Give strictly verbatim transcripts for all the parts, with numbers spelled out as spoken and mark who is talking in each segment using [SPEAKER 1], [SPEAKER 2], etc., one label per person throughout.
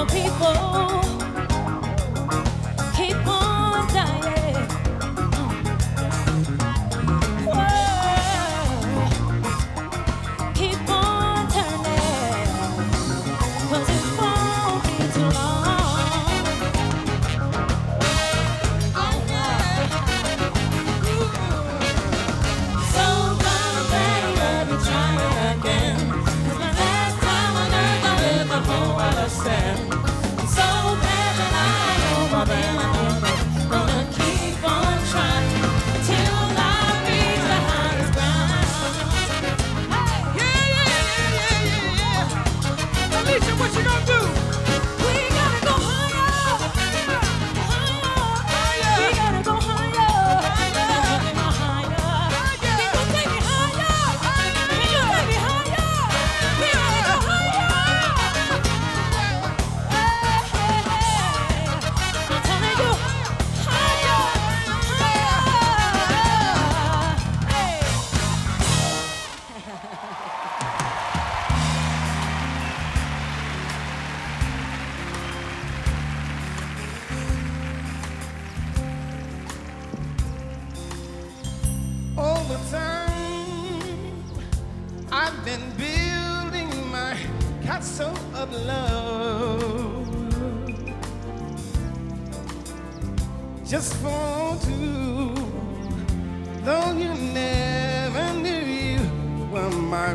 [SPEAKER 1] Just for two, though you never knew you were my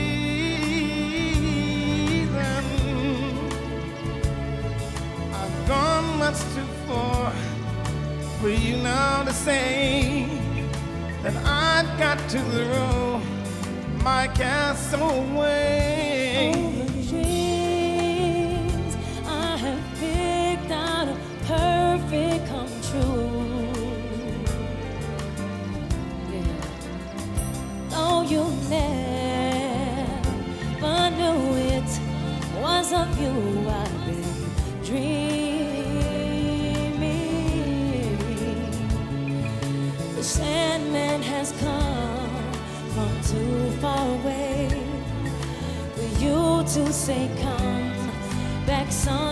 [SPEAKER 1] reason. I've gone much too far for you now to say that I've got to throw my castle away.
[SPEAKER 2] All the dreams I have picked out of perfect come true. Yeah. Though you never knew it was of you I've been dreaming. The Sandman has come from too far away for you to say come back some